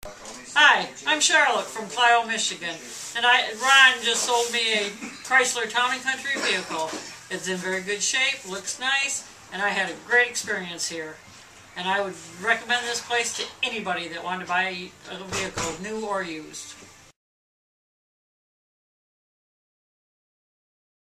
Hi, I'm Charlotte from Clio, Michigan, and Ron just sold me a Chrysler Town & Country vehicle. It's in very good shape, looks nice, and I had a great experience here. And I would recommend this place to anybody that wanted to buy a vehicle, new or used.